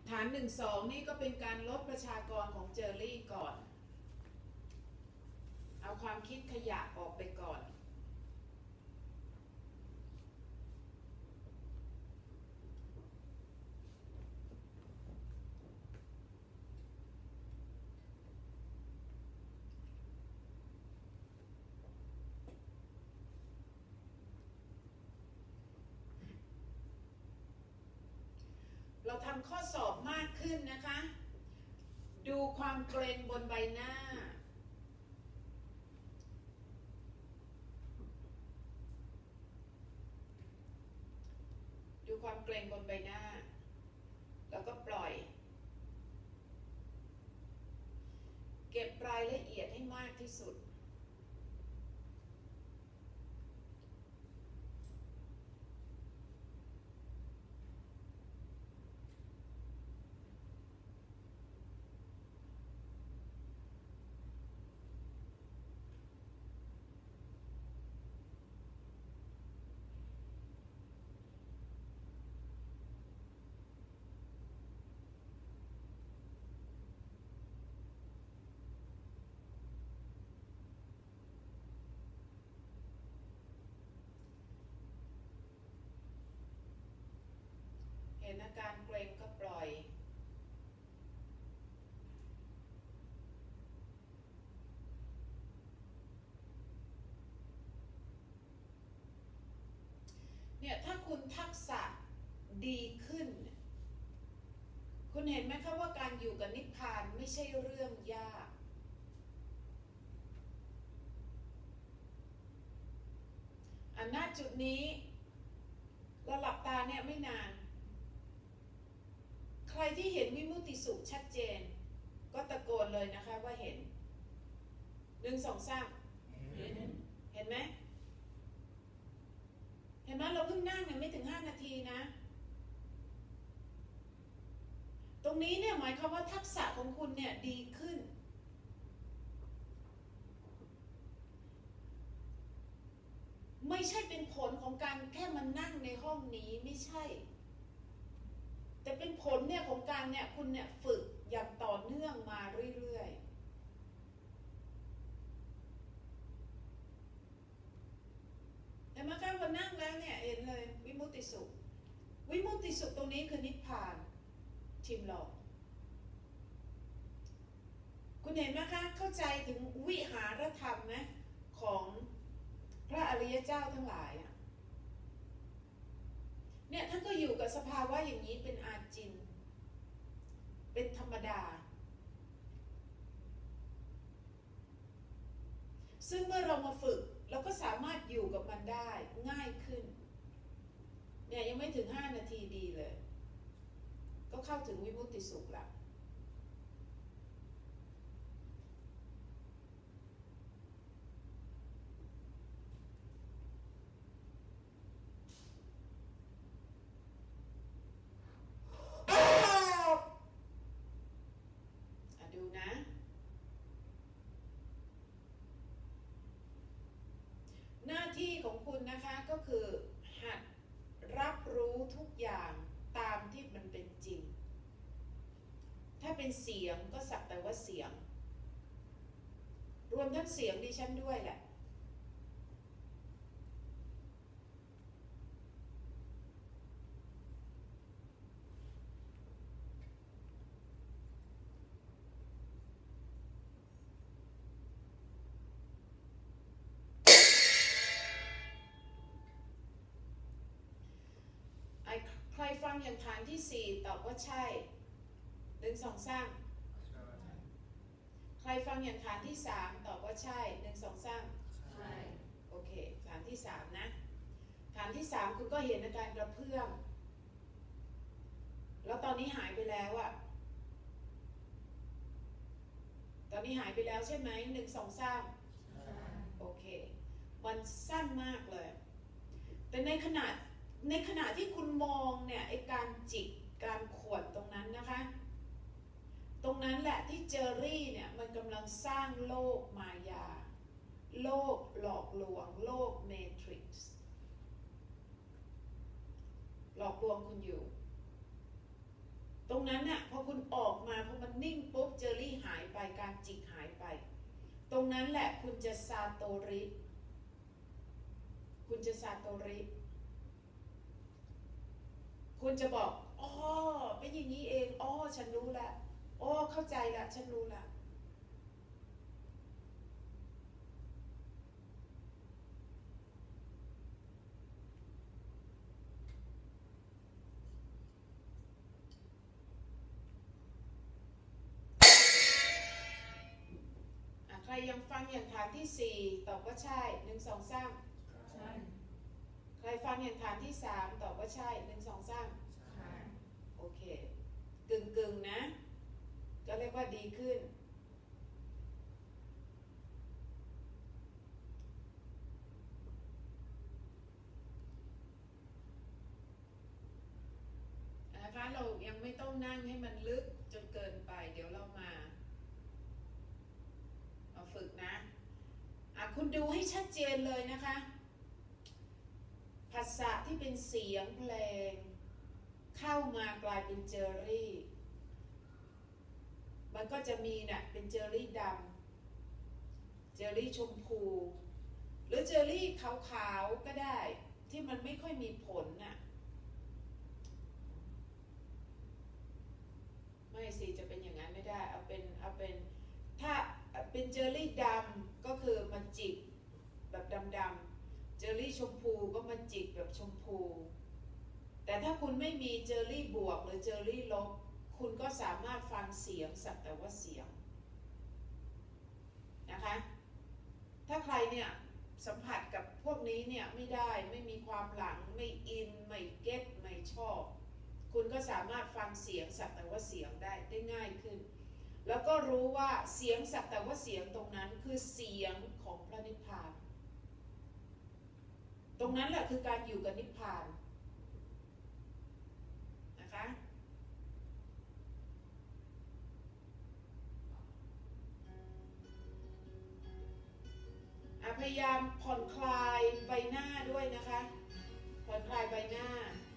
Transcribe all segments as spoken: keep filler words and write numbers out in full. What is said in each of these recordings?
ฐานหนึ่งสองนี่ก็เป็นการลดประชากรของเจอรี่ก่อนเอาความคิดขยะออกไปก่อนเราทำข้อสอบมากขึ้นนะคะดูความเกรงบนใบหน้าดูความเกรงบนใบหน้าแล้วก็ปล่อยเก็บรายละเอียดให้มากที่สุดเห็นอาการเกรงก็ปล่อยเนี่ยถ้าคุณทักษะดีขึ้นคุณเห็นไหมคะว่าการอยู่กับนิพพานไม่ใช่เรื่องยากอันณจุดนี้เราหลับตาเนี่ยไม่นานใครที่เห็นวิมุตติสุขชัดเจนก็ตะโกนเลยนะคะว่าเห็นหนึ่งสองสามเห็นเห็นไหมเห็นไหมเราเพิ่งนั่งเนี่ยไม่ถึงห้านาทีนะตรงนี้เนี่ยหมายความว่าทักษะของคุณเนี่ยดีขึ้นไม่ใช่เป็นผลของการแค่มานั่งในห้องนี้ไม่ใช่แต่เป็นผลเนี่ยของการเนี่ยคุณเนี่ยฝึกอย่างต่อเนื่องมาเรื่อยๆแต่มาแค่พอนั่งแล้วเนี่ยเห็นเลยวิมุตติสุขวิมุตติสุขตรงนี้คือนิพพานชิมลองคุณเห็นไหมคะเข้าใจถึงวิหารธรรมไหมของพระอริยเจ้าทั้งหลายอ่ะเนี่ยท่านก็อยู่กับสภาวะอย่างนี้เป็นอาจินเป็นธรรมดาซึ่งเมื่อเรามาฝึกเราก็สามารถอยู่กับมันได้ง่ายขึ้นเนี่ยยังไม่ถึงห้านาทีดีเลยก็เข้าถึงวิมุตติสุขละดูนะหน้าที่ของคุณนะคะก็คือหัดรับรู้ทุกอย่างตามที่มันเป็นจริงถ้าเป็นเสียงก็สักแต่ว่าเสียงรวมทั้งเสียงดิฉันด้วยแหละใครฟังอย่างฐานที่สี่ตอบว่าใช่หนึ่งสองสามใครฟังอย่างฐานที่สามตอบว่าใช่หนึ่งสองสามใช่โอเคฐานที่สามนะฐานที่สามคือก็เห็นอาการกระเพื่อมแล้วตอนนี้หายไปแล้วอะตอนนี้หายไปแล้วใช่ไหมหนึ่งสองสามโอเคมันสั้นมากเลยแต่ในขณะในขณะที่คุณมองเนี่ยไอการจิกการขวนตรงนั้นนะคะตรงนั้นแหละที่เจอรี่เนี่ยมันกำลังสร้างโลกมายาโลกหลอกลวงโลกเมทริกซ์หลอกลวงคุณอยู่ตรงนั้นน่ะพอคุณออกมาพอมันนิ่งปุ๊บเจอรี่หายไปการจิกหายไปตรงนั้นแหละคุณจะซาโตริคุณจะซาโตริคุณจะบอกอ๋อเป็นอย่างนี้เองอ๋อฉันรู้แล้วอ๋อเข้าใจแล้วฉันรู้แล้วใครยังฟังอย่างฐานที่สี่ตอบว่าใช่หนึ่งสองสามใช่ใครฟังอย่างฐานที่สามตอบว่าใช่หนึ่งสองสามใช่โอเคกึ่งกึ่งนะก็เรียกว่าดีขึ้นนะคะเรายังไม่ต้องนั่งให้มันลึกจนเกินไปเดี๋ยวเรามามาฝึกนะอ่ะคุณดูให้ชัดเจนเลยนะคะภาษาที่เป็นเสียงเพลงเข้ามากลายเป็นเจอรี่มันก็จะมีเนี่ยเป็นเจอรี่ดำเจอรี่ชมพูหรือเจอรี่ขาวๆก็ได้ที่มันไม่ค่อยมีผลน่ะไม่สิจะเป็นอย่างนั้นไม่ได้เอาเป็นเอาเป็นถ้าเป็นเจอรี่ดำก็คือมันจิกแบบดำๆเจอรี่ชมพูก็มันจิกแบบชมพูแต่ถ้าคุณไม่มีเจอรี่บวกหรือเจอรี่ลบคุณก็สามารถฟังเสียงสักแต่ว่าเสียงนะคะถ้าใครเนี่ยสัมผัสกับพวกนี้เนี่ยไม่ได้ไม่มีความหลังไม่อินไม่เก็ตไม่ชอบคุณก็สามารถฟังเสียงสักแต่ว่าเสียงได้ได้ง่ายขึ้นแล้วก็รู้ว่าเสียงสักแต่ว่าเสียงตรงนั้นคือเสียงของพระนิพพานตรงนั้นแหละคือการอยู่กับนิพพานนะคะพยายามผ่อนคลายใบหน้าด้วยนะคะผ่อนคลายใบหน้า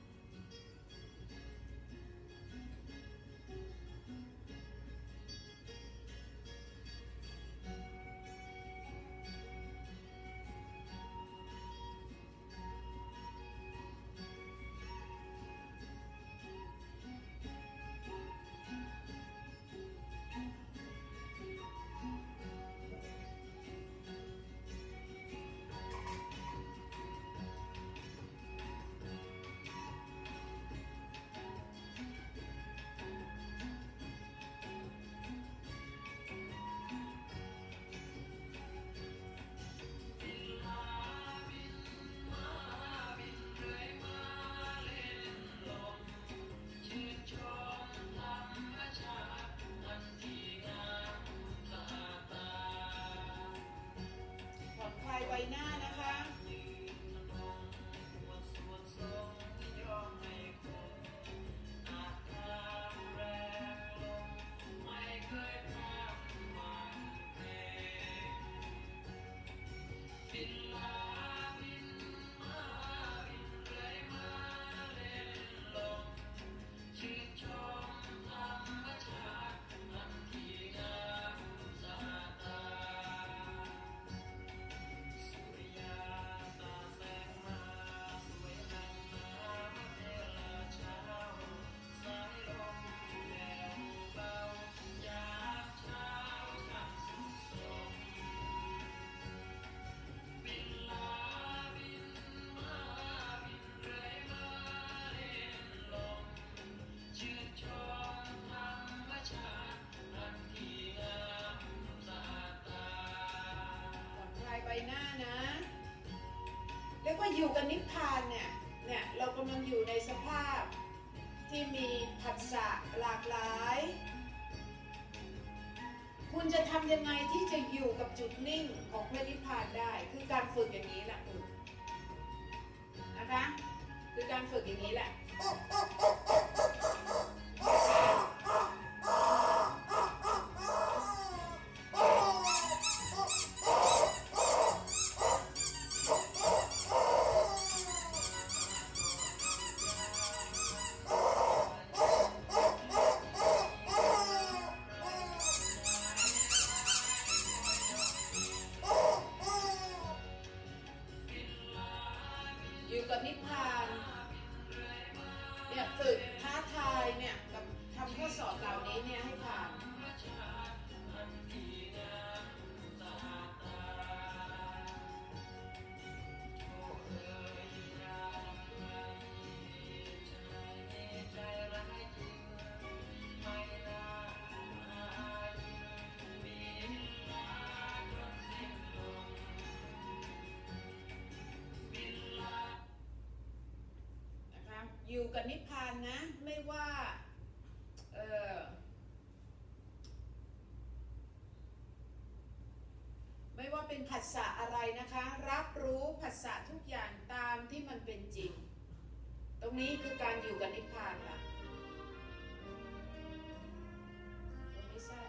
ใบหน้านะคะใบหน้านะเรียกว่าอยู่กับนิพพานเนี่ยเนี่ยเรากำลังอยู่ในสภาพที่มีผัสสะหลากหลายคุณจะทำยังไงที่จะอยู่กับจุดนิ่งของพระนิพพานได้คือการฝึกอย่างนี้แหละนะคะคือการฝึกอย่างนี้แหละอยู่กับนิพพานนะไม่ว่าเออไม่ว่าเป็นผัสสะอะไรนะคะรับรู้ผัสสะทุกอย่างตามที่มันเป็นจริงตรงนี้คือการอยู่กับนิพพานค่ะไม่ใช่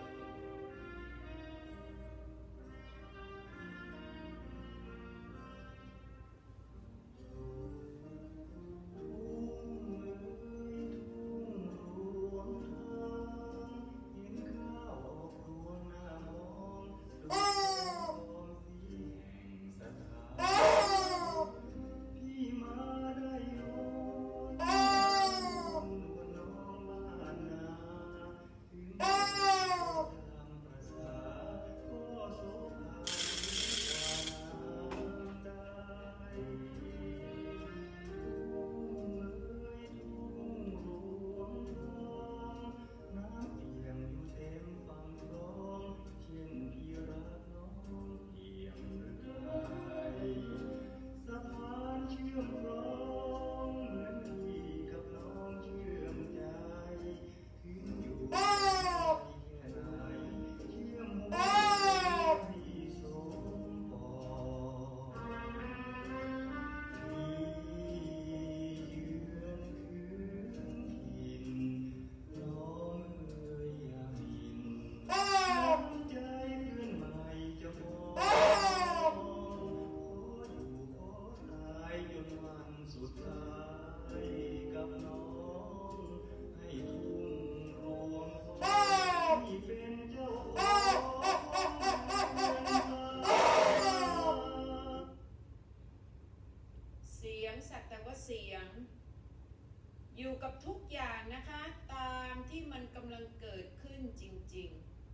อยู่กับทุกอย่างนะคะตามที่มันกำลังเกิดขึ้นจริง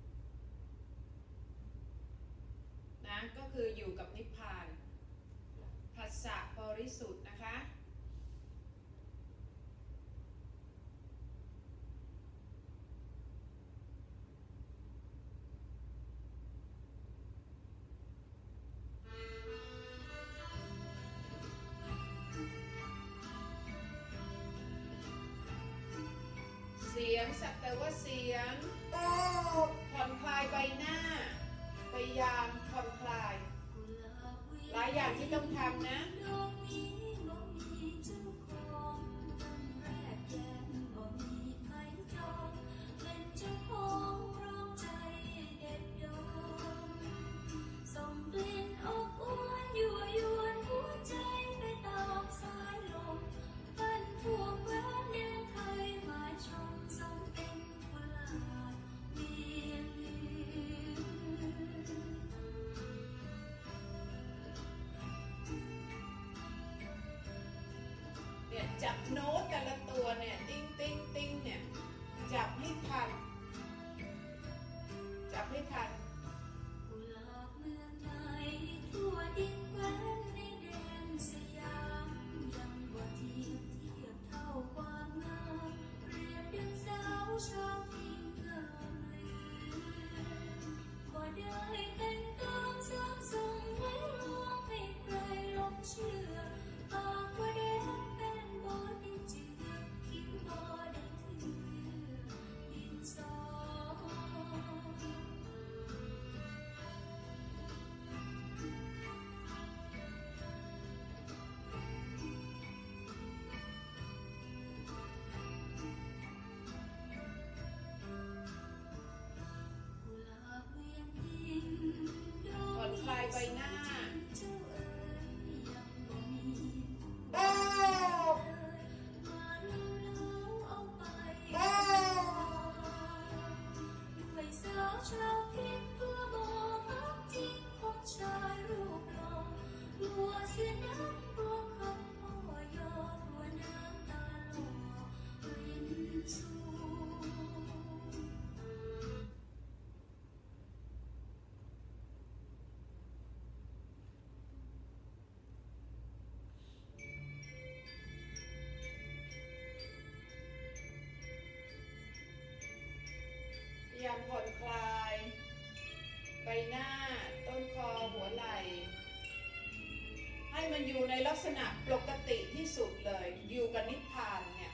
ๆนะก็คืออยู่กับนิพพานผัสสะบริสุทธิ์นะคะเสียงสักแต่ว่าเสียงผ่อนคลายใบหน้าพยายามผ่อนคลายหลายอย่างที่ต้องทำนะจับโน้ตแต่ละตัวเนี่ยติ้งติ้งติ้งเนี่ยจับให้ทันจับให้ทันกุหลาบเมืองไทยทั่วดินแคว้นในแดนสยามยังบ่เทียบเทียบเท่าความงามเปรียบดังสาวชาวทิ้งงามลือบ่ได้แต่งตามสามส่งไว้ลวงให้ใครหลงเชื่อปากว่าแดงผ่อนคลายใบหน้าพยายามผ่อนคลายใบหน้าต้นคอหัวไหล่ให้มันอยู่ในลักษณะปกติที่สุดเลยอยู่กับนิพพานเนี่ย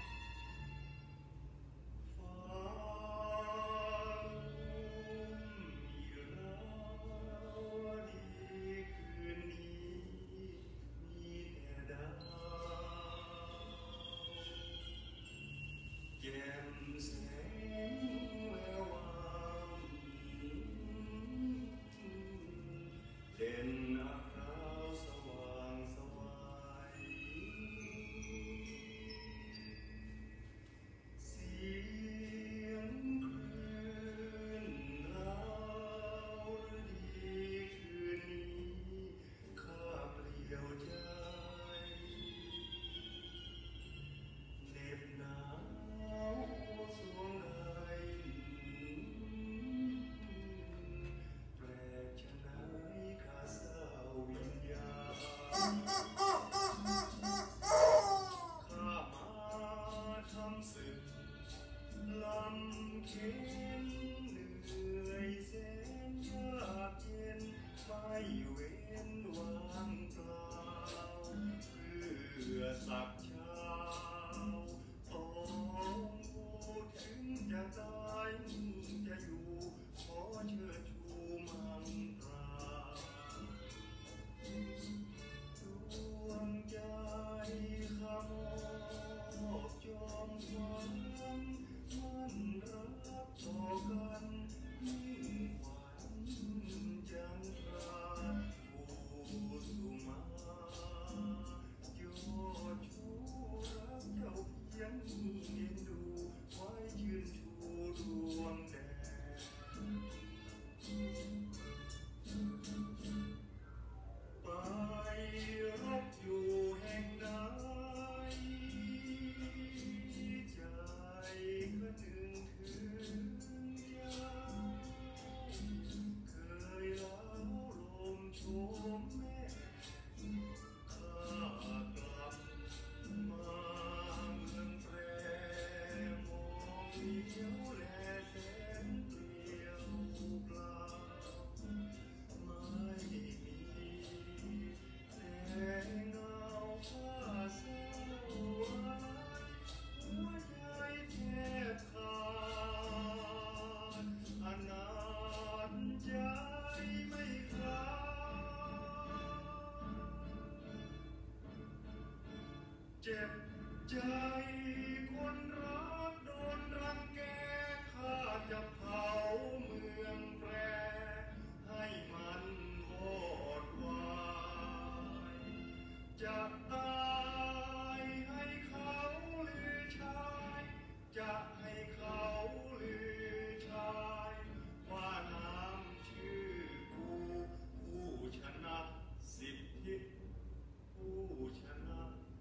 เจ็บใจคนรักโดนรังแกข้าจะเผาเมืองแปรให้มันวอดวายจะตายให้เขาลือชายจะให้เขาลือชายว่าน้ำชื่อกูผู้ชนะสิทธิผู้ชนะ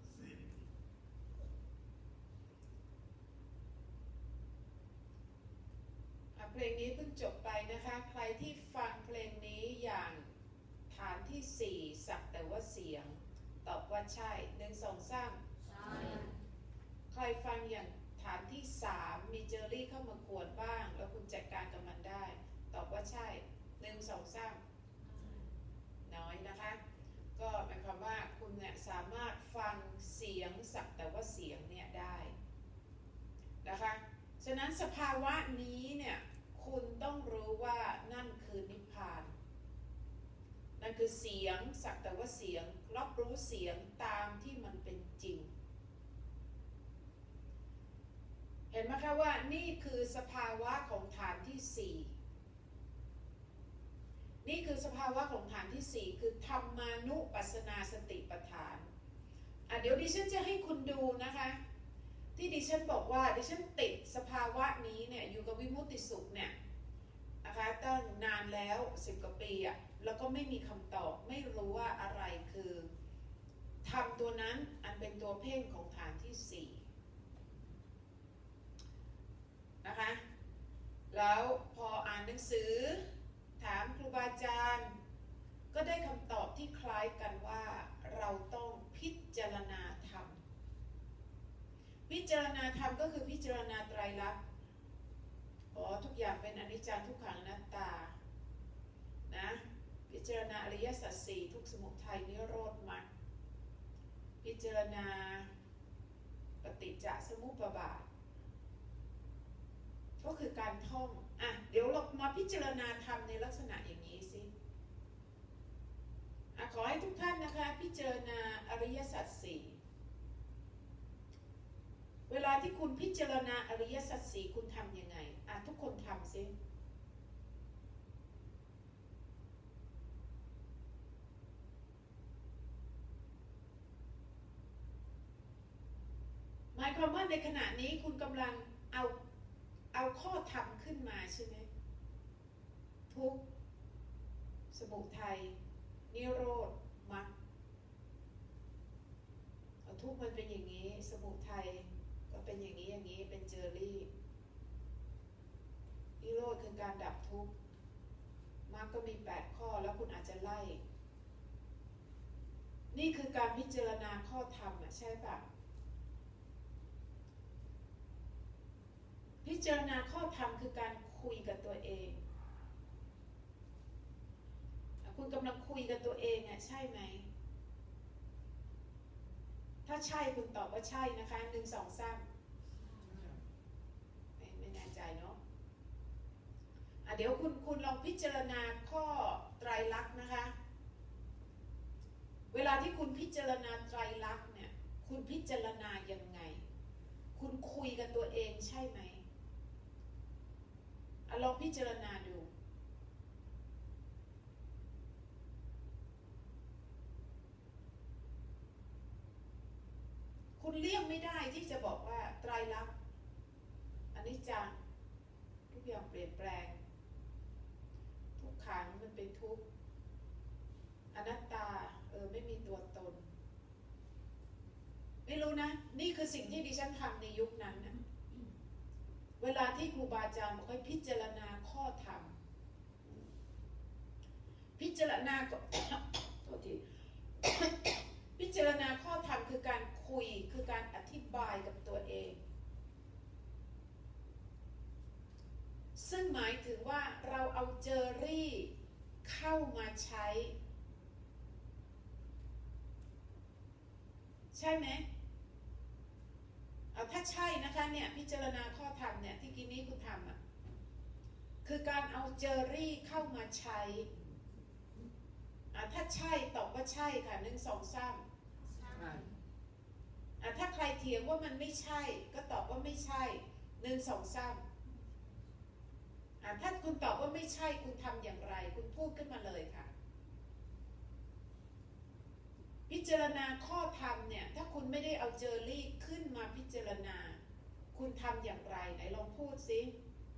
เพลงนี้เพิ่งจบไปนะคะใครที่ฟังเพลงนี้อย่างฐานที่สี่สักแต่ว่าเสียงตอบว่าใช่หนึ่งสองสามใช่ใครฟังอย่างฐานที่สามมีเจอรี่เข้ามากวนบ้างแล้วคุณจัดการกับมันได้ตอบว่าใช่หนึ่งสองสามน้อยนะคะก็หมายความว่าคุณเนี่ยสามารถฟังเสียงสักแต่ว่าเสียงเนี่ยได้นะคะฉะนั้นสภาวะนี้เนี่ยคุณต้องรู้ว่านั่นคือนิพพานนั่นคือเสียงสักแต่ว่าเสียงรับรู้เสียงตามที่มันเป็นจริงเห็นไหมคะว่านี่คือสภาวะของฐานที่สี่นี่คือสภาวะของฐานที่สี่คือธรรมานุปัสสนาสติปัฏฐานอ่ะเดี๋ยวดิฉันจะให้คุณดูนะคะที่ดิฉันบอกว่าดิฉันติดสภาวะนี้เนี่ยอยู่กับวิมุตติสุขเนี่ยนะคะตั้งนานแล้วสิบกว่าปีอ่ะแล้วก็ไม่มีคำตอบไม่รู้ว่าอะไรคือธรรมตัวนั้นอันเป็นตัวเพ่งของฐานที่สี่นะคะแล้วพออ่านหนังสือถามครูบาอาจารย์ก็ได้คำตอบที่คล้ายกันว่าเราต้องพิจารณาธรรมพิจารณาธรรมก็คือพิจารณาไตรลักษณ์อ๋อทุกอย่างเป็นอนิจจังทุกขังอนัตตานะพิจารณาอริยสัจสี่ทุกสมุทัยนิโรธมรรคจารณาปฏิจจสมุปบาทก็คือการท่องอ่ะเดี๋ยวเรามาพิจารณาธรรมในลักษณะอย่างนี้สิอ่ะขอให้ทุกท่านนะคะพิจารณาอริยสัจสี่เวลาที่คุณพิจารณาอริยสัจสี่คุณทำยังไงอ่ะทุกคนทำสิหมายความว่าในขณะนี้คุณกำลังเอาเอาข้อธรรมขึ้นมาใช่ไหมทุกข์สมุทัยนิโรธมรรคทุกข์มันเป็นอย่างนี้สมุทัยก็เป็นอย่างนี้อย่างนี้เป็นเจอรี่นิโรธคือการดับทุกข์มรรคก็มีแปดข้อแล้วคุณอาจจะไล่นี่คือการพิจารณาข้อธรรมอ่ะใช่ปะพิจารณาข้อธรรมคือการคุยกับตัวเองคุณกำลังคุยกับตัวเองอ่ะใช่ไหมถ้าใช่คุณตอบว่าใช่นะคะหนึ่งสองสามไม่ไม่แน่ใจเนาะอ่ะเดี๋ยวคุณคุณลองพิจารณาข้อไตรลักษณ์นะคะเวลาที่คุณพิจารณาไตรลักษณ์เนี่ยคุณพิจารณายังไงคุณคุยกับตัวเองใช่ไหมอ่ะลองพิจารณาดูคุณเลี่ยงไม่ได้ที่จะบอกว่าไตรลักษณ์อนิจจังทุกอย่างเปลี่ยนแปลงทุกขังมันเป็นทุกข์อนัตตาเออไม่มีตัวตนไม่รู้นะนี่คือสิ่งที่ดิฉันทำในยุคนั้นนะเวลาที่ครูบาอาจารย์บอกให้พิจารณาข้อธรรมพิจารณาก็โทษทีพิจารณาข้อธรรมคือการคุยคือการอธิบายกับตัวเองซึ่งหมายถึงว่าเราเอาเจอรี่เข้ามาใช้ใช่ไหมเอาถ้าใช่นะคะเนี่ยพิจารณาข้อธรรมเนี่ยที่กี้นี้คุณทำอ่ะคือการเอาเจอรี่เข้ามาใช้อ่ะถ้าใช่ตอบว่าใช่ค่ะหนึ่งสองสามใช่อ่ะถ้าใครเถียงว่ามันไม่ใช่ก็ตอบว่าไม่ใช่หนึ่งสองสามอ่ะถ้าคุณตอบว่าไม่ใช่คุณทำอย่างไรคุณพูดขึ้นมาเลยค่ะพิจารณาข้อธรรมเนี่ยถ้าคุณไม่ได้เอาเจอรี่ขึ้นมาพิจารณาคุณทำอย่างไรไหนลองพูดสิ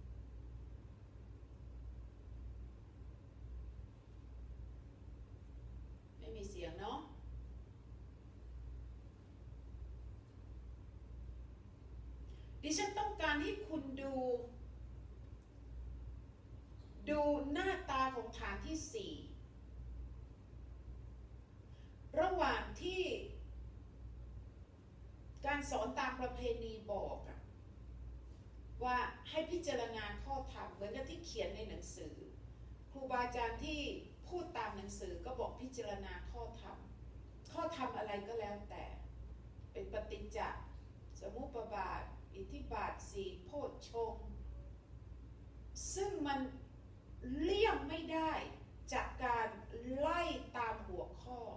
ไม่มีเสียงเนาะดิฉันต้องการให้คุณดูดูหน้าตาของฐานที่สี่ระหว่างที่การสอนตามประเพณีบอกอะว่าให้พิจารณาข้อธรรมเหมือนกับที่เขียนในหนังสือครูบาอาจารย์ที่พูดตามหนังสือก็บอกพิจารณาข้อธรรมข้อธรรมอะไรก็แล้วแต่เป็นปฏิจจสมุปบาทอิทธิบาทสี่โพชฌงค์ซึ่งมันเลี่ยงไม่ได้จากการไล่ตามหัวข้อ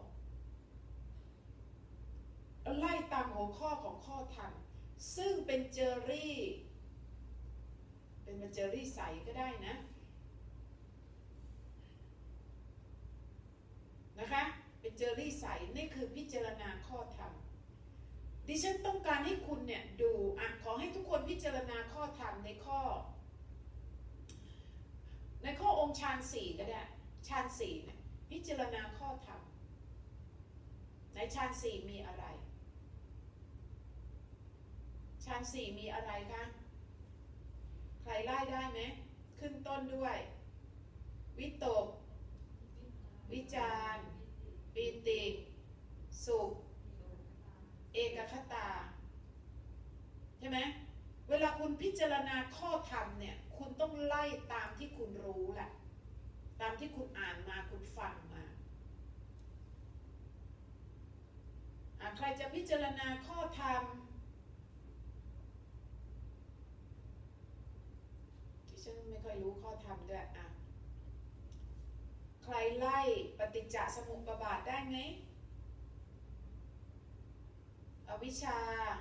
ไล่ตามหัวข้อของข้อธรรมซึ่งเป็นเจอรี่เป็นเจอรี่ใสก็ได้นะนะคะเป็นเจอรี่ใสนี่คือพิจารณาข้อธรรมดิฉันต้องการให้คุณเนี่ยดูอ่ะขอให้ทุกคนพิจารณาข้อธรรมในข้อในข้อองค์ฌานสี่ก็ได้ฌานสี่เนี่ยพิจารณาข้อธรรมในฌานสี่มีอะไรฌานสี่มีอะไรคะใครไล่ได้ไหมขึ้นต้นด้วยวิตกวิจารปิติสุขเอกคตาใช่ไหมเวลาคุณพิจารณาข้อธรรมเนี่ยคุณต้องไล่ตามที่คุณรู้แหละตามที่คุณอ่านมาคุณฟังมาใครจะพิจารณาข้อธรรมที่ฉันไม่ค่อยรู้ข้อธรรมด้วยอ่ะใครไล่ปฏิจจสมุปบาทได้ไหมอวิชชา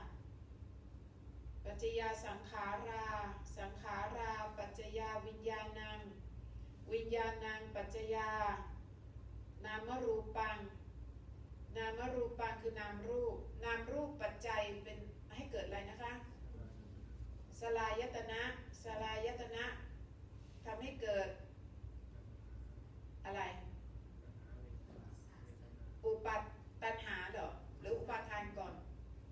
ปัจจยาสังขาราสังขาราปัจจยาวิญญาณังวิญญาณังปัจจยานามรูปังนามรูปังคือนามรูปนามรูปปัจจัยเป็นให้เกิดอะไรนะคะสลายตนะสลายตนะทำให้เกิดอะไรอุปัฏตัณหาเหรอหรืออุปาทานก่อน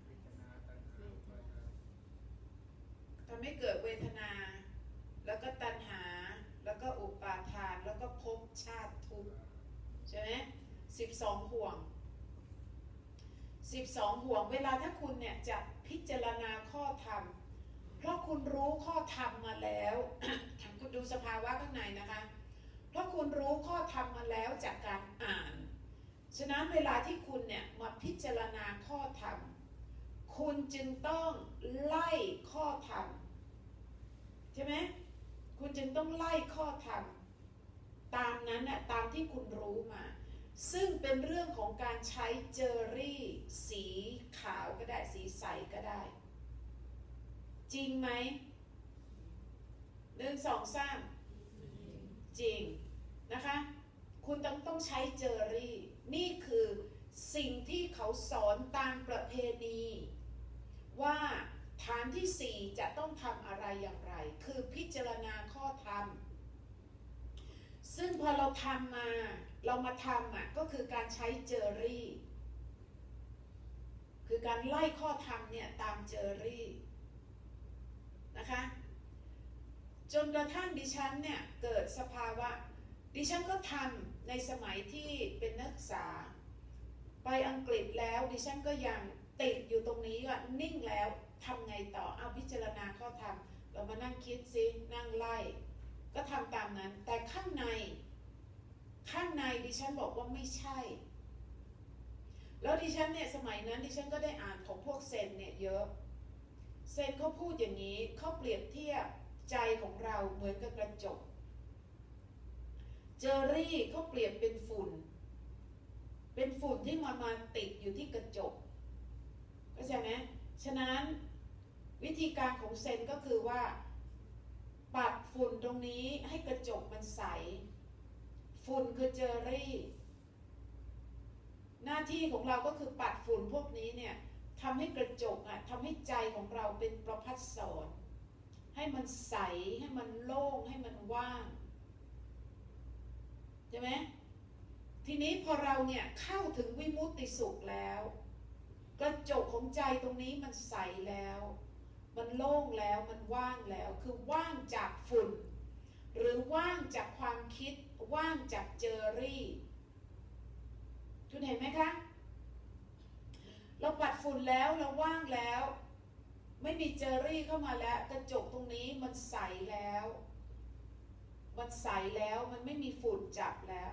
ทำให้เกิดเวทนาแล้วก็ตัณหาแล้วก็อุปาทานแล้วก็ภพชาติทุกข์ใช่ไหมสิบสองห่วงสิบสองห่วงเวลาถ้าคุณเนี่ยจะพิจารณาข้อธรรมเพราะคุณรู้ข้อธรรมมาแล้ว คุณดูสภาวะข้างในนะคะเพราะคุณรู้ข้อธรรมมาแล้วจากการอ่านฉะนั้นเวลาที่คุณเนี่ยมาพิจารณาข้อธรรมคุณจึงต้องไล่ข้อธรรมใช่ไหมคุณจึงต้องไล่ข้อธรรมตามนั้นน่ะตามที่คุณรู้มาซึ่งเป็นเรื่องของการใช้เจอรี่สีขาวก็ได้สีใสก็ได้จริงไหมหนึ่งสองสามจริงนะคะคุณต้องต้องใช้เจอรี่นี่คือสิ่งที่เขาสอนตามประเพณีว่าฐานที่สี่จะต้องทำอะไรอย่างไรคือพิจารณาข้อธรรมซึ่งพอเราทำมาเรามาทำอ่ะก็คือการใช้เจอรี่คือการไล่ข้อธรรมเนี่ยตามเจอรี่นะคะจนกระทั่งดิฉันเนี่ยเกิดสภาวะดิฉันก็ทำในสมัยที่เป็นนักศึกษาไปอังกฤษแล้วดิฉันก็ยังติดอยู่ตรงนี้ว่านิ่งแล้วทำไงต่อเอาพิจารณาข้อธรรมเรามานั่งคิดซินั่งไล่ก็ทำตามนั้นแต่ข้างในข้างในดิฉันบอกว่าไม่ใช่แล้วดิฉันเนี่ยสมัยนั้นดิฉันก็ได้อ่านของพวกเซนเนี่ยเยอะเซนเขาพูดอย่างนี้เขาเปรียบเทียบใจของเราเหมือนกับกระจกเจอรี่เขาเปรียบเป็นฝุ่นเป็นฝุ่นที่มันมาติดอยู่ที่กระจกเข้าใจไหมฉะนั้นวิธีการของเซนก็คือว่าปัดฝุ่นตรงนี้ให้กระจกมันใสฝุ่นคือเจอรี่หน้าที่ของเราก็คือปัดฝุ่นพวกนี้เนี่ยทำให้กระจกอ่ะทำให้ใจของเราเป็นประภัสสรให้มันใสให้มันโล่งให้มันว่างใช่ไหมทีนี้พอเราเนี่ยเข้าถึงวิมุตติสุขแล้วกระจกของใจตรงนี้มันใสแล้วมันโล่งแล้วมันว่างแล้วคือว่างจากฝุ่นหรือว่างจากความคิดว่างจากเจอรี่คุณเห็นไหมคะเราปัดฝุ่นแล้วเราว่างแล้วไม่มีเจอรี่เข้ามาแล้วกระจกตรงนี้มันใสแล้วมันใสแล้วมันไม่มีฝุ่นจับแล้ว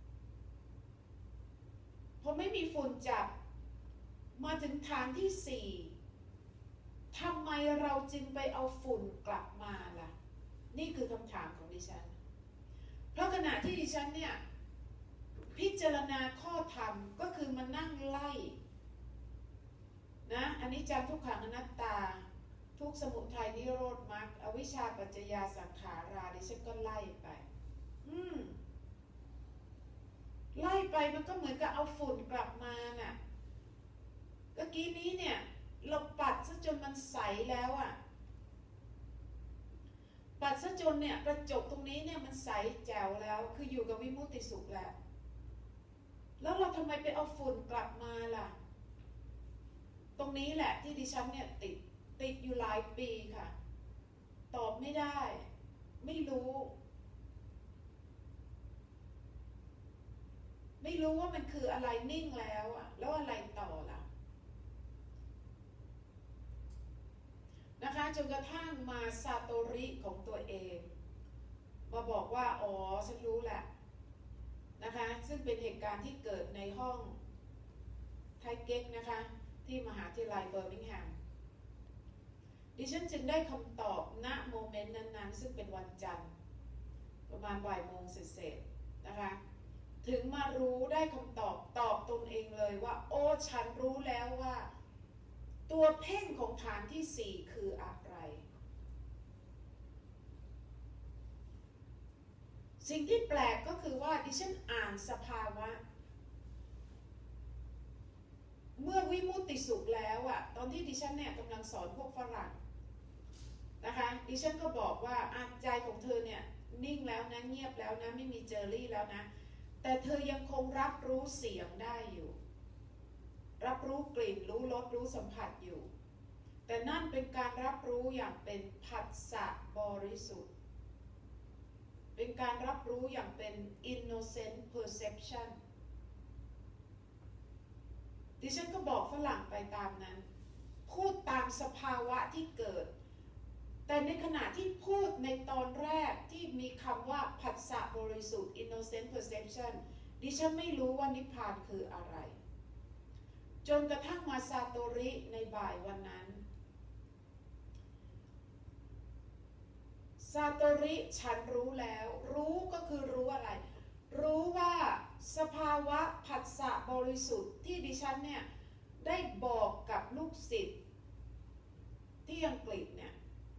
พอไม่มีฝุ่นจับมาถึงฐานที่สี่ทำไมเราจึงไปเอาฝุ่นกลับมาล่ะนี่คือคำถามของดิฉันเพราะขณะที่ดิฉันเนี่ยพิจารณาข้อธรรมก็คือมานั่งไล่นะอันนี้จำทุกขังอนัตตาทุกสมุทัยนิโรธมรรคอวิชชาปัจจยาสังขาราดิฉันก็ไล่ไปอืมไล่ไปมันก็เหมือนกับเอาฝุ่นกลับมาน่ะเมื่อกี้นี้เนี่ยเราปัดซะจนมันใสแล้วอ่ะปัดซะจนเนี่ยกระจกตรงนี้เนี่ยมันใสแจ๋วแล้วคืออยู่กับวิมุตติสุขแล้วแล้วเราทำไมไปเอาฝุ่นกลับมาล่ะตรงนี้แหละที่ดิฉันเนี่ยติดติดอยู่หลายปีค่ะตอบไม่ได้ไม่รู้ไม่รู้ว่ามันคืออะไรนิ่งแล้วอ่ะแล้วอะไรต่อล่ะนะคะจนกระทั่งมาซาโตริของตัวเองมาบอกว่าอ๋อฉันรู้แหละนะคะซึ่งเป็นเหตุการณ์ที่เกิดในห้องไทยเก๊กนะคะที่มหาวิทยาลัยเบอร์มิงแฮมดิฉันจึงได้คำตอบณโมเมนต์นั้นๆซึ่งเป็นวันจันทร์ประมาณบ่ายโมงเสร็จๆนะคะถึงมารู้ได้คำตอบตอบตนเองเลยว่าโอ้ฉันรู้แล้วว่าตัวเพ่งของฐานที่สี่คืออะไรสิ่งที่แปลกก็คือว่าดิฉันอ่านสภาวะเมื่อวิมุตติสุขแล้วอะตอนที่ดิฉันเนี่ยกำลังสอนพวกฝรั่งนะคะดิฉันก็บอกว่าใจของเธอเนี่ยนิ่งแล้วนะเงียบแล้วนะไม่มีเจอรี่แล้วนะแต่เธอยังคงรับรู้เสียงได้อยู่รับรู้กลิ่นรู้รสรู้สัมผัสอยู่แต่นั่นเป็นการรับรู้อย่างเป็นผัสสะบริสุทธิ์เป็นการรับรู้อย่างเป็น innocent perception ดิฉันก็บอกฝรั่งไปตามนั้นพูดตามสภาวะที่เกิดแต่ในขณะที่พูดในตอนแรกที่มีคำว่าผัสสะบริสุทธิ์ innocent perception ดิฉันไม่รู้ว่านิพพานคืออะไรจนกระทั่งมาซาโตริในบ่ายวันนั้นซาโตริฉันรู้แล้วรู้ก็คือรู้อะไรรู้ว่าสภาวะผัสสะบริสุทธิ์ที่ดิฉันเนี่ยได้บอกกับลูกศิษย์ที่อังกฤษเนี่ย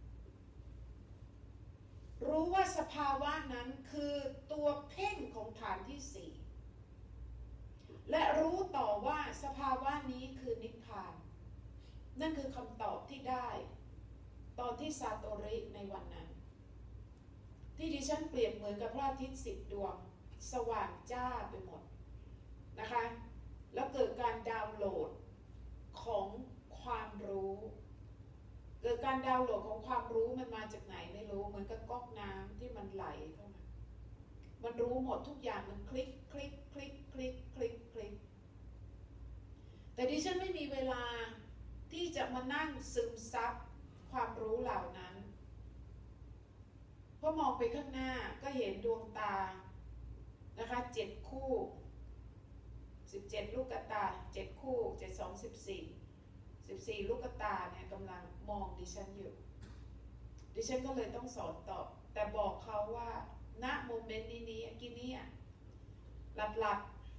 รู้ว่าสภาวะนั้นคือตัวเพ่งของฐานที่สี่และรู้ต่อว่าสภาวะนี้คือนิพพานนั่นคือคำตอบที่ได้ตอนที่ซาโตริในวันนั้นที่ดิฉันเปรียบเหมือนกับพระอาทิตย์สิบดวงสว่างจ้าไปหมดนะคะแล้วเกิดการดาวน์โหลดของความรู้เกิดการดาวน์โหลดของความรู้มันมาจากไหนไม่รู้เหมือนกับก๊อกน้ำที่มันไหลเข้ามามันรู้หมดทุกอย่างมันคลิกคลิกคลิกคลิกคลิกคลิกแต่ดิฉันไม่มีเวลาที่จะมานั่งซึมซับความรู้เหล่านั้นเพราะมองไปข้างหน้าก็เห็นดวงตานะคะเจ็ดคู่สิบเจ็ดลูกตาเจ็ดคู่เจ็ด สอง สิบสี่ สิบสี่ลูกตาเนี่ยกำลังมองดิฉันอยู่ดิฉันก็เลยต้องสอนตอบแต่บอกเขาว่าณโมเมนต์นี้นี้กินเนี่ยหลับหลับ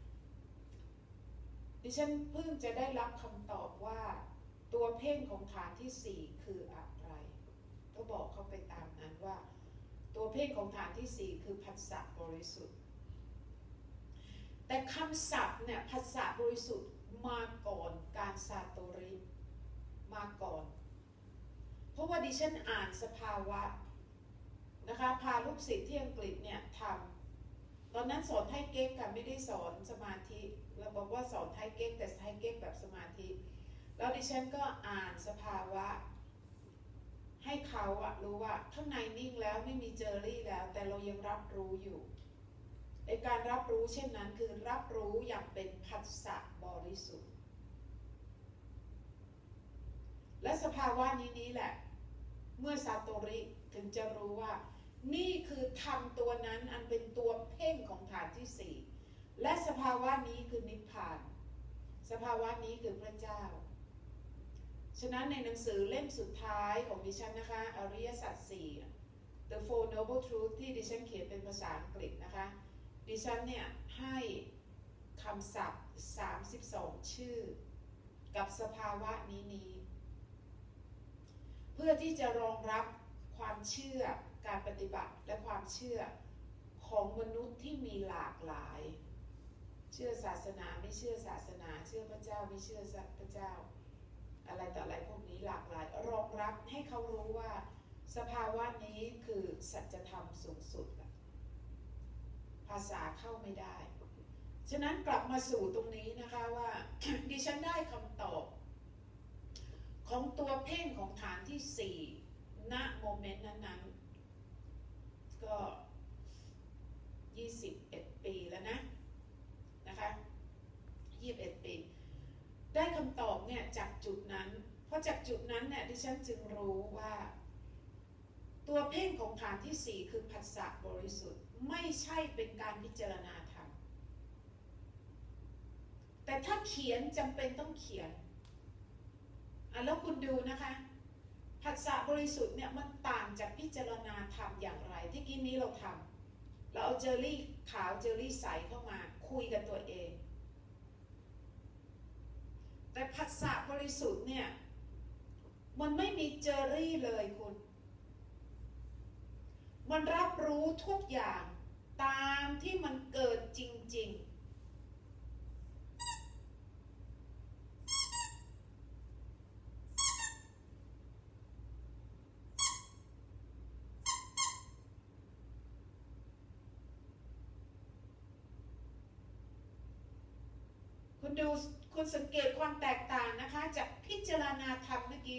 ดิฉันเพิ่งจะได้รับคำตอบว่าตัวเพ่งของฐานที่สี่คืออะไรก็บอกเขาไปตามนั้นว่าตัวเพ่งของฐานที่สี่คือผัสสะบริสุทธิ์แต่คำศัพท์เนี่ยผัสสะบริสุทธิ์มาก่อนการซาโตริมาก่อนเพราะว่าดิฉันอ่านสภาวะนะคะพาลูกศิษย์ที่อังกฤษเนี่ยทำตอนนั้นสอนไทยเก๊กกันไม่ได้สอนสมาธิเราบอกว่าสอนไทยเก๊กแต่ไทยเก๊กแบบสมาธิแล้วดิฉันก็อ่านสภาวะให้เขาอะรู้ว่าข้างในนิ่งแล้วไม่มีเจอรี่แล้วแต่เรายังรับรู้อยู่ในการรับรู้เช่นนั้นคือรับรู้อย่างเป็นผัสสะบริสุทธิ์และสภาวะนี้นี้แหละเมื่อซาโตริถึงจะรู้ว่านี่คือธรรมตัวนั้นอันเป็นตัวเพ่งของฐานที่สี่และสภาวะนี้คือนิพพานสภาวะนี้คือพระเจ้าฉะนั้นในหนังสือเล่มสุดท้ายของดิฉันนะคะอริยสัจสี่ The Four Noble Truths ที่ดิฉันเขียนเป็นภาษาอังกฤษนะคะดิฉันเนี่ยให้คำศัพท์สามสิบสองชื่อกับสภาวะนี้นี้เพื่อที่จะรองรับความเชื่อการปฏิบัติและความเชื่อของมนุษย์ที่มีหลากหลายเชื่อศาสนาไม่เชื่อศาสนาเชื่อพระเจ้าไม่เชื่อพระเจ้าอะไรต่ออะไรพวกนี้หลากหลายรองรับให้เขารู้ว่าสภาวะนี้คือสัจธรรมสูงสุดภาษาเข้าไม่ได้ฉะนั้นกลับมาสู่ตรงนี้นะคะว่า ดิฉันได้คำตอบของตัวเพ่งของฐานที่สี่ณโมเมนต์นั้นๆก็ยี่สิบเอ็ดปีแล้วนะนะคะยี่สิบเอ็ดปีได้คำตอบเนี่ยจากจุดนั้นเพราะจากจุดนั้นเนี่ยดิฉันจึงรู้ว่าตัวเพ่งของฐานที่สี่คือผัสสะบริสุทธิ์ไม่ใช่เป็นการพิจารณาธรรมแต่ถ้าเขียนจำเป็นต้องเขียนอ่ะแล้วคุณดูนะคะผัสสะบริสุทธิ์เนี่ยมันต่างจากพิจารณาธรรมอย่างไรที่กี้นี้เราทำเราเอาเจอรี่ขาวเจอรี่ใสเข้ามาคุยกับตัวเองแต่ผัสสะบริสุทธิ์เนี่ยมันไม่มีเจอรี่เลยคุณมันรับรู้ทุกอย่างตามที่มันเกิดจริงๆคุณดูคุณสังเกตความแตกต่างนะคะจากพิจารณาธรรมเมื่อกี้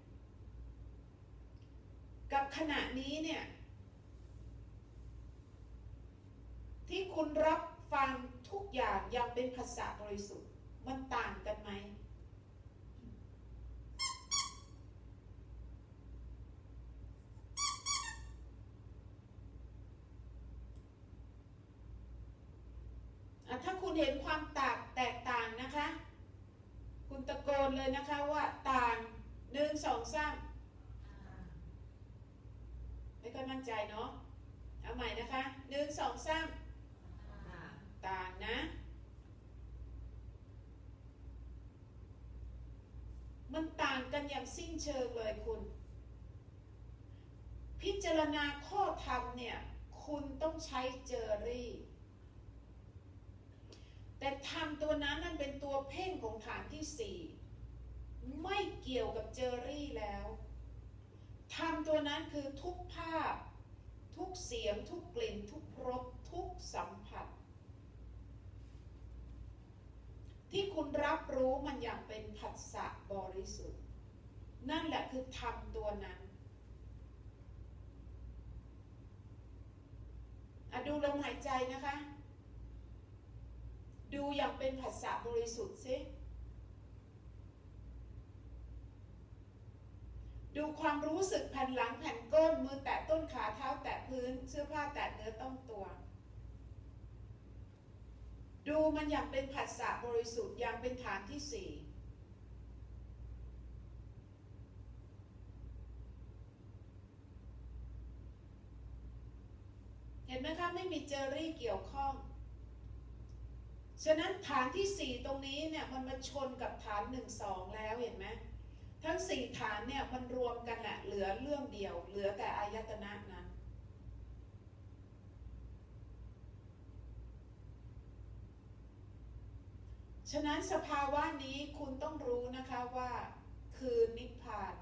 กับขณะนี้เนี่ยที่คุณรับฟังทุกอย่างยังเป็นภาษาบริสุทธิ์มันต่างกันไหมถ้าคุณเห็นความต่างแตกต่างนะคะคุณตะโกนเลยนะคะว่าต่างหนึ่งสองสามไม่ค่อยมั่นใจเนาะเอาใหม่นะคะหนึ่งสองสามต่างนะมันต่างกันอย่างสิ้นเชิงเลยคุณพิจารณาข้อธรรมเนี่ยคุณต้องใช้เจอรี่แต่ธรรมตัวนั้นมันเป็นตัวเพ่งของฐานที่สี่ไม่เกี่ยวกับเจอรี่แล้วธรรมตัวนั้นคือทุกภาพทุกเสียงทุกกลิ่นทุกรสทุกสัมผัสที่คุณรับรู้มันอย่างเป็นผัสสะบริสุทธิ์นั่นแหละคือธรรมตัวนั้นอะดูลมหายใจนะคะดูอย่างเป็นผัสสะบริสุทธิ์สิดูความรู้สึกแผ่นหลังแผ่นก้นมือแตะต้นขาเท้าแตะพื้นเสื้อผ้าแตะเนื้อต้องตัวดูมันอย่างเป็นผัสสะบริสุทธิ์อย่างเป็นฐานที่สี่เห็นไหมคะไม่มีเจอรี่เกี่ยวข้องฉะนั้นฐานที่สี่ตรงนี้เนี่ยมันมาชนกับฐานหนึ่งสองแล้วเห็นไหมทั้งสี่ฐานเนี่ยมันรวมกันแหละเหลือเรื่องเดียวเหลือแต่อายตนะนั้นฉะนั้นสภาวะนี้คุณต้องรู้นะคะว่าคือนิพพาน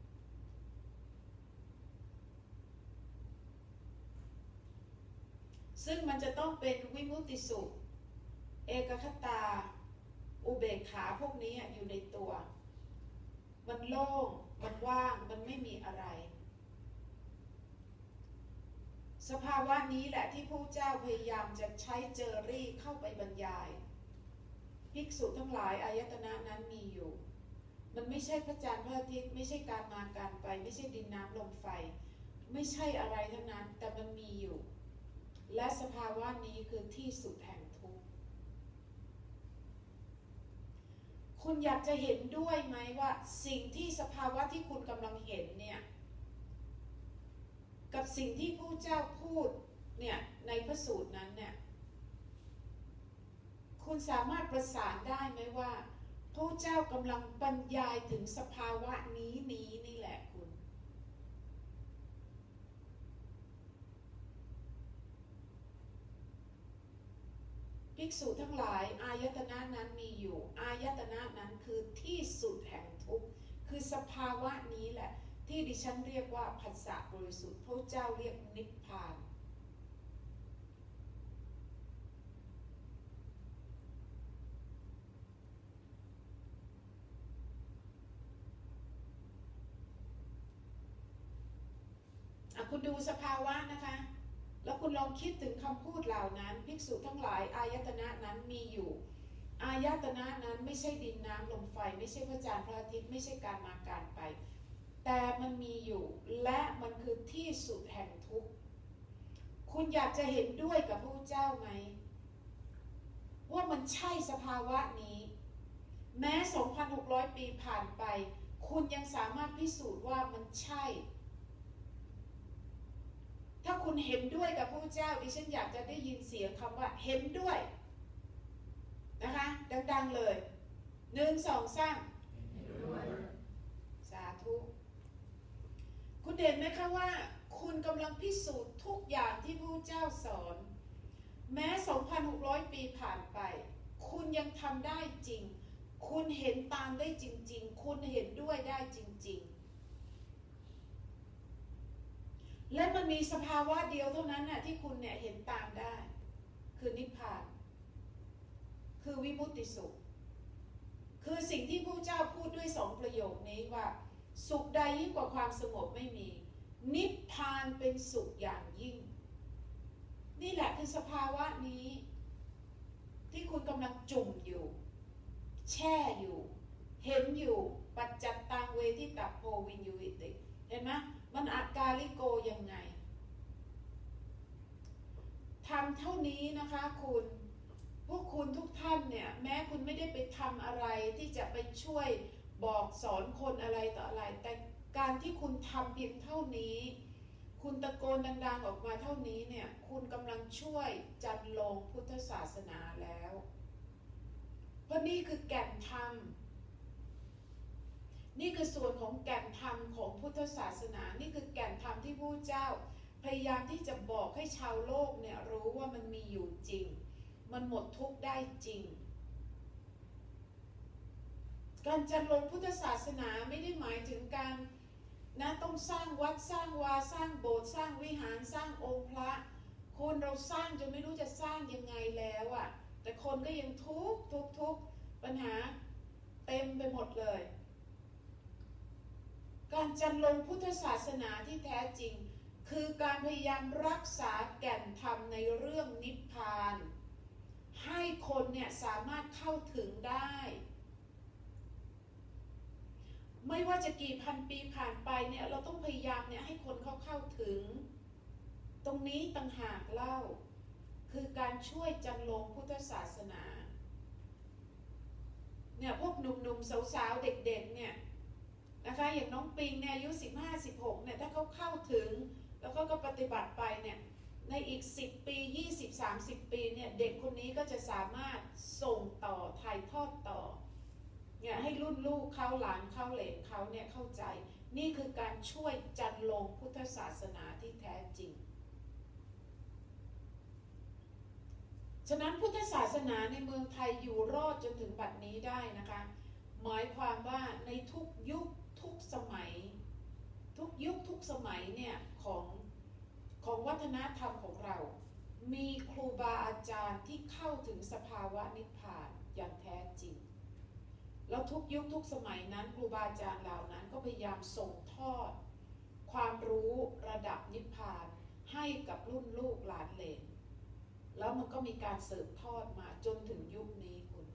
ซึ่งมันจะต้องเป็นวิมุตติสุขเอกคตาอุเบกขาพวกนี้อยู่ในตัวมันโล่งมันว่างมันไม่มีอะไรสภาวะนี้แหละที่พระเจ้าพยายามจะใช้เจอรี่เข้าไปบรรยายภิกษุทั้งหลายอายตนะนั้นมีอยู่มันไม่ใช่พระจันทร์พระอาทิตย์ไม่ใช่การมาการไปไม่ใช่ดินน้ำลมไฟไม่ใช่อะไรทั้งนั้นแต่มันมีอยู่และสภาวะนี้คือที่สุดแห่งทุกข์คุณอยากจะเห็นด้วยไหมว่าสิ่งที่สภาวะที่คุณกำลังเห็นเนี่ยกับสิ่งที่พระเจ้าพูดเนี่ยในพระสูตรนั้นเนี่ยคุณสามารถประสานได้ไหมว่าพระเจ้ากำลังบรรยายถึงสภาวะนี้นี้นี่แหละคุณภิกษุทั้งหลายอายตนะนั้นมีอยู่อายตนะนั้นคือที่สุดแห่งทุกข์คือสภาวะนี้แหละที่ดิฉันเรียกว่าผัสสะบริสุทธิ์พระเจ้าเรียกนิพพานคุณดูสภาวะนะคะแล้วคุณลองคิดถึงคำพูดเหล่านั้นภิกษุทั้งหลายอายตนะนั้นมีอยู่อายตนะนั้นไม่ใช่ดินน้ำลมไฟไม่ใช่พระจันทร์พระอาทิตย์ไม่ใช่การมาการไปแต่มันมีอยู่และมันคือที่สุดแห่งทุกข์คุณอยากจะเห็นด้วยกับพระเจ้าไหมว่ามันใช่สภาวะนี้แม้ สองพันหกร้อย ปีผ่านไปคุณยังสามารถพิสูจน์ว่ามันใช่ถ้าคุณเห็นด้วยกับพระเจ้าดิฉันอยากจะได้ยินเสียงคำว่าเห็นด้วยนะคะดังๆเลยหนึ่งสองสามสาธุคุณเห็นไหมคะว่าคุณกำลังพิสูจน์ทุกอย่างที่พระเจ้าสอนแม้ สองพันหกร้อย ปีผ่านไปคุณยังทำได้จริงคุณเห็นตามได้จริงๆคุณเห็นด้วยได้จริงๆและมันมีสภาวะเดียวเท่านั้นน่ะที่คุณเนี่ยเห็นตามได้คือนิพพานคือวิมุตติสุขคือสิ่งที่พระเจ้าพูดด้วยสองประโยคนี้ว่าสุขใดยิ่งกว่าความสงบไม่มีนิพพานเป็นสุขอย่างยิ่งนี่แหละคือสภาวะนี้ที่คุณกำลังจุ่มอยู่แช่อยู่เห็นอยู่ปัจจัตตังเวทิตาโพวินยูวิติเห็นไหมมันอากาลิโกยังไงทำเท่านี้นะคะคุณพวกคุณทุกท่านเนี่ยแม้คุณไม่ได้ไปทำอะไรที่จะไปช่วยบอกสอนคนอะไรต่ออะไรแต่การที่คุณทำเพียงเท่านี้คุณตะโกนดังๆออกมาเท่านี้เนี่ยคุณกำลังช่วยจันลงพุทธศาสนาแล้วเพราะนี่คือแก่นธรรมนี่คือส่วนของแก่นธรรมของพุทธศาสนานี่คือแก่นธรรมที่พระเจ้าพยายามที่จะบอกให้ชาวโลกเนี่ยรู้ว่ามันมีอยู่จริงมันหมดทุกข์ได้จริงการจันลงพุทธศาสนาไม่ได้หมายถึงการนะต้องสร้างวัดสร้างวาสร้างโบสถ์สร้างวิหารสร้างองค์พระคนเราสร้างจนไม่รู้จะสร้างยังไงแล้วอ่ะแต่คนก็ยังทุกข์ทุกข์ทุกข์ปัญหาเต็มไปหมดเลยการจันลงพุทธศาสนาที่แท้จริงคือการพยายามรักษาแก่นธรรมในเรื่องนิพพานให้คนเนี่ยสามารถเข้าถึงได้ไม่ว่าจะกี่พันปีผ่านไปเนี่ยเราต้องพยายามเนี่ยให้คนเขาเข้าถึงตรงนี้ต่างหากเล่าคือการช่วยจันลงพุทธศาสนาเนี่ยพวกหนุ่มๆสาวๆเด็กๆเนี่ยนะคะอย่างน้องปิงเนี่ยอายุสิบห้า สิบหกเนี่ยถ้าเขาเข้าถึงแล้วก็ก็ปฏิบัติไปเนี่ยในอีกสิบปียี่สิบ สามสิบปีเนี่ยเด็กคนนี้ก็จะสามารถส่งต่อถ่ายทอดต่อเนี่ยให้รุ่นลูกเขาหลานเขาเหลนเขาเนี่ยเข้าใจนี่คือการช่วยจันลงพุทธศาสนาที่แท้จริงฉะนั้นพุทธศาสนาในเมืองไทยอยู่รอดจนถึงบัดนี้ได้นะคะหมายความว่าในทุกยุคทุกสมัยทุกยุคทุกสมัยเนี่ยของของวัฒนธรรมของเรามีครูบาอาจารย์ที่เข้าถึงสภาวะนิพพานอย่างแท้จริงแล้วทุกยุคทุกสมัยนั้นครูบาอาจารย์เหล่านั้นก็พยายามส่งทอดความรู้ระดับนิพพานให้กับรุ่นลูกหลานเหลนแล้วมันก็มีการสืบทอดมาจนถึงยุคนี้คุณ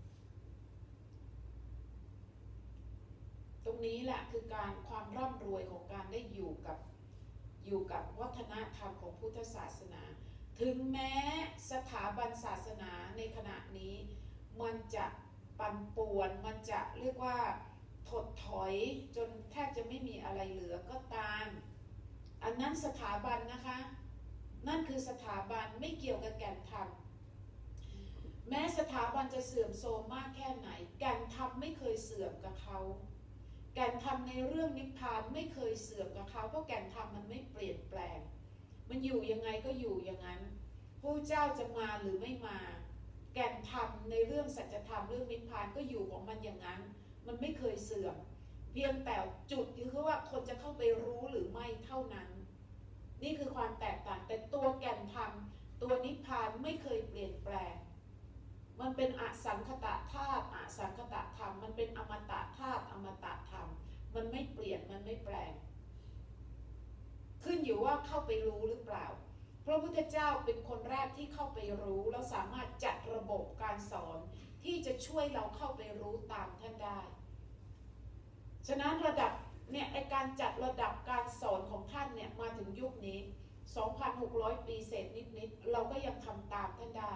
ตรงนี้แหละคือการความร่ำรวยของการได้อยู่กับอยู่กับวัฒนธรรมของพุทธศาสนาถึงแม้สถาบันศาสนาในขณะนี้มันจะปั่นป่วนมันจะเรียกว่าถดถอยจนแทบจะไม่มีอะไรเหลือก็ตามอันนั้นสถาบันนะคะนั่นคือสถาบันไม่เกี่ยวกับแก่นธรรมแม้สถาบันจะเสื่อมโทรมมากแค่ไหนแก่นธรรมไม่เคยเสื่อมกับเขาแก่นธรรมในเรื่องนิพพานไม่เคยเสื่อมกับเขาเพราะแก่นธรรมมันไม่เปลี่ยนแปลงมันอยู่ยังไงก็อยู่อย่างนั้นพระเจ้าจะมาหรือไม่มาแก่นธรรมในเรื่องสัจธรรมเรื่องนิพพานก็อยู่ของมันอย่างนั้นมันไม่เคยเสื่อมเพียงแต่จุดคือว่าคนจะเข้าไปรู้หรือไม่เท่านั้นนี่คือความแตกต่างแต่ตัวแก่นธรรมตัวนิพพานไม่เคยเปลี่ยนแปลงมันเป็นอสังคตธาตุอสังคตธรรมมันเป็นอมตะธาตุอมตะธรรมมันไม่เปลี่ยนมันไม่แปลงขึ้นอยู่ว่าเข้าไปรู้หรือเปล่าพระพุทธเจ้าเป็นคนแรกที่เข้าไปรู้แล้วสามารถจัดระบบการสอนที่จะช่วยเราเข้าไปรู้ตามท่านได้ฉะนั้นระดับเนี่ยไอการจัดระดับการสอนของท่านเนี่ยมาถึงยุคนี้ สองพันหกร้อย ปีเศษนิดๆเราก็ยังทำตามท่านได้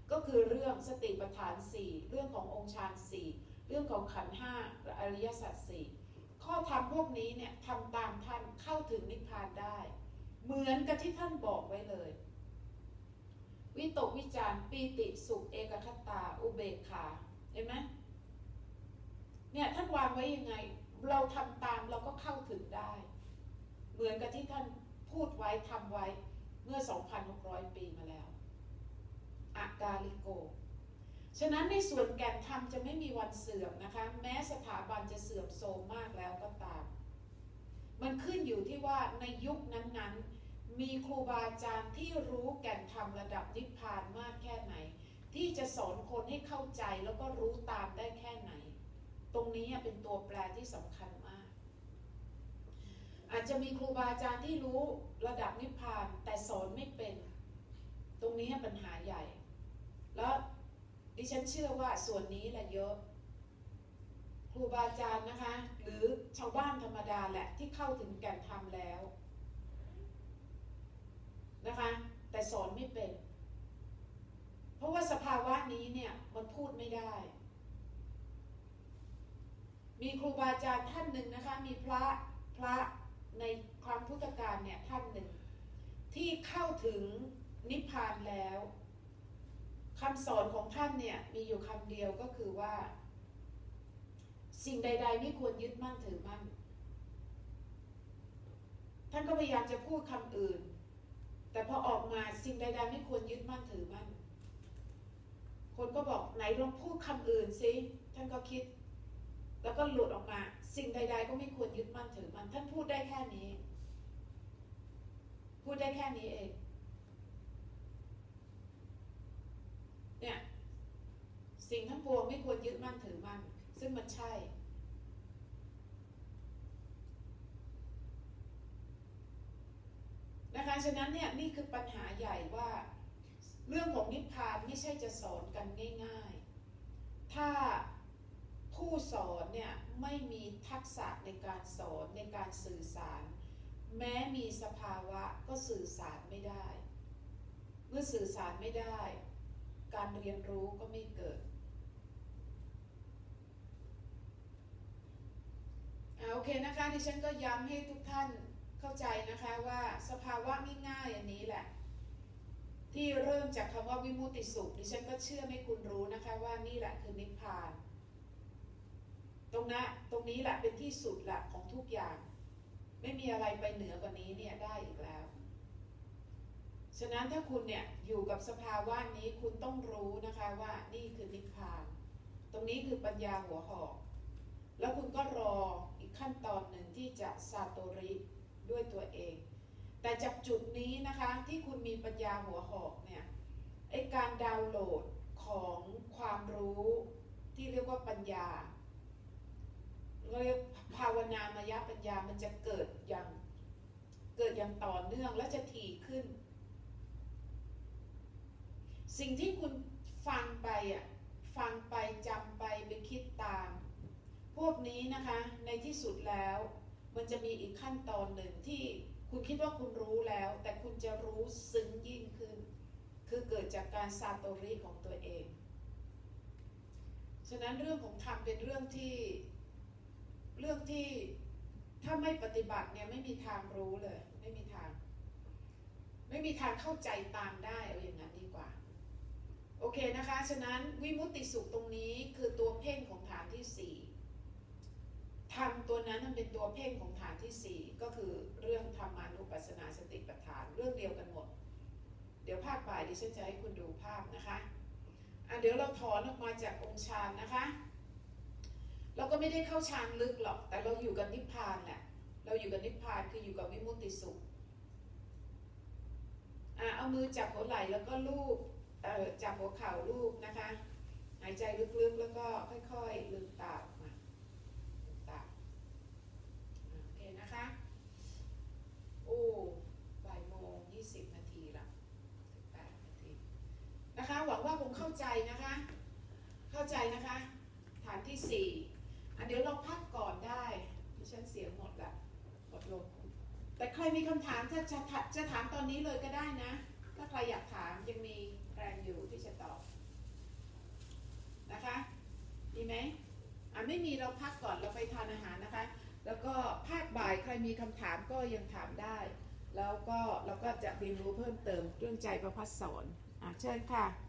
ก็คือเรื่องสติปัฏฐานสี่เรื่องขององค์ฌานสี่เรื่องของขันธ์ห้าอริยสัจสี่ข้อธรรมพวกนี้เนี่ยทำตามท่านเข้าถึงนิพพานได้เหมือนกับที่ท่านบอกไว้เลยวิตกวิจารปีติสุขเอกคตาอุเบกขาเห็นไหมเนี่ยท่านวางไว้ยังไงเราทำตามเราก็เข้าถึงได้เหมือนกับที่ท่านพูดไว้ทำไว้เมื่อ สองพันหกร้อย ปีมาแล้วอากาลิโกฉะนั้นในส่วนแก่นธรรมจะไม่มีวันเสื่อมนะคะแม้สถาบันจะเสื่อมโทรมมากแล้วก็ตามมันขึ้นอยู่ที่ว่าในยุคนั้นๆมีครูบาอาจารย์ที่รู้แก่นธรรมระดับนิพพานมากแค่ไหนที่จะสอนคนให้เข้าใจแล้วก็รู้ตามได้แค่ไหนตรงนี้เป็นตัวแปรที่สำคัญมากอาจจะมีครูบาอาจารย์ที่รู้ระดับนิพพานแต่สอนไม่เป็นตรงนี้ปัญหาใหญ่แล้วดิฉันเชื่อว่าส่วนนี้แหละเยอะครูบาอาจารย์นะคะหรือชาวบ้านธรรมดาแหละที่เข้าถึงแก่นธรรมแล้วนะคะแต่สอนไม่เป็นเพราะว่าสภาวะนี้เนี่ยมันพูดไม่ได้มีครูบาอาจารย์ท่านหนึ่งนะคะมีพระพระในครั้งพุทธกาลเนี่ยท่านหนึ่งที่เข้าถึงนิพพานแล้วคำสอนของท่านเนี่ยมีอยู่คำเดียวก็คือว่าสิ่งใดๆไม่ควรยึดมั่นถือมั่นท่านก็พยายามจะพูดคำอื่นแต่พอออกมาสิ่งใดๆไม่ควรยึดมั่นถือมั่นคนก็บอกไหนลองพูดคำอื่นสิท่านก็คิดแล้วก็หลุดออกมาสิ่งใดๆก็ไม่ควรยึดมั่นถือมั่นท่านพูดได้แค่นี้พูดได้แค่นี้เองเนี่ยสิ่งทั้งปวงไม่ควรยึดมั่นถือมั่นซึ่งมันใช่นะคะฉะนั้นเนี่ยนี่คือปัญหาใหญ่ว่าเรื่องของนิพพานไม่ใช่จะสอนกันง่ายๆถ้าผู้สอนเนี่ยไม่มีทักษะในการสอนในการสื่อสารแม้มีสภาวะก็สื่อสารไม่ได้เมื่อสื่อสารไม่ได้การเรียนรู้ก็ไม่เกิดโอเคนะคะดิฉันก็ย้ำให้ทุกท่านเข้าใจนะคะว่าสภาวะง่ายๆอันนี้แหละที่เริ่มจากคำว่าวิมุตติสุขดิฉันก็เชื่อให้คุณรู้นะคะว่านี่แหละคือนิพพานตรงนั้นตรงนี้แหละเป็นที่สุดละของทุกอย่างไม่มีอะไรไปเหนือกว่านี้เนี่ยได้อีกแล้วฉะนั้นถ้าคุณเนี่ยอยู่กับสภาวะนี้คุณต้องรู้นะคะว่านี่คือนิพพานตรงนี้คือปัญญาหัวหอกแล้วคุณก็รออีกขั้นตอนหนึ่งที่จะซาโตริด้วยตัวเองแต่จากจุดนี้นะคะที่คุณมีปัญญาหัวหอกเนี่ยไอ้การดาวน์โหลดของความรู้ที่เรียกว่าปัญญาเรียกภาวนามยปัญญามันจะเกิดอย่างเกิดอย่างต่อเนื่องและจะถี่ขึ้นสิ่งที่คุณฟังไปอ่ะฟังไปจำไปไปคิดตามพวกนี้นะคะในที่สุดแล้วมันจะมีอีกขั้นตอนหนึ่งที่คุณคิดว่าคุณรู้แล้วแต่คุณจะรู้ซึ้งยิ่งขึ้นคือเกิดจากการซาโตริของตัวเองฉะนั้นเรื่องของธรรมเป็นเรื่องที่เรื่องที่ถ้าไม่ปฏิบัติเนี่ยไม่มีทางรู้เลยไม่มีทางไม่มีทางเข้าใจตามได้เอาอย่างนั้นดีกว่าโอเคนะคะฉะนั้นวิมุตติสุขตรงนี้คือตัวเพ่งของฐานที่สี่ธรรมตัวนั้นมันเป็นตัวเพ่งของฐานที่สี่ก็คือเรื่องธรรมานุปัสสนาสติปัฏฐานเรื่องเดียวกันหมดเดี๋ยวภาคบ่ายดิฉันจะให้คุณดูภาพนะคะอ่ะเดี๋ยวเราถอนออกมาจากองค์ฌานนะคะเราก็ไม่ได้เข้าฌานลึกหรอกแต่เราอยู่กับนิพพานแหละเราอยู่กับนิพพานคืออยู่กับวิมุตติสุขอ่ะเอามือจับหัวไหล่แล้วก็ลูบเอ่อจับหัวเข่าลูบนะคะหายใจลึกๆแล้วก็ค่อยๆลืมตาออกมาลืมตาโอเคนะคะโอ้บ่ายโมงยี่สิบนาทีละสิบแปดนาทีนะคะหวังว่าคงเข้าใจนะคะเข้าใจนะคะฐานที่สี่อ่ะเดี๋ยวเราพักก่อนได้ดิฉันเสียงหมดละหมดลมแต่ใครมีคำถามจะจะจะถามตอนนี้เลยก็ได้นะถ้าใครอยากถามยังมีแรงอยู่ที่จะตอบคะดีไหมอ่ะไม่มีเราพักก่อนเราไปทานอาหารนะคะแล้วก็ภาคบ่ายใครมีคำถามก็ยังถามได้แล้วก็เราก็จะเรียนรู้เพิ่มเติมเรื่องใจประภัสสอนอ่ะเชิญค่ะ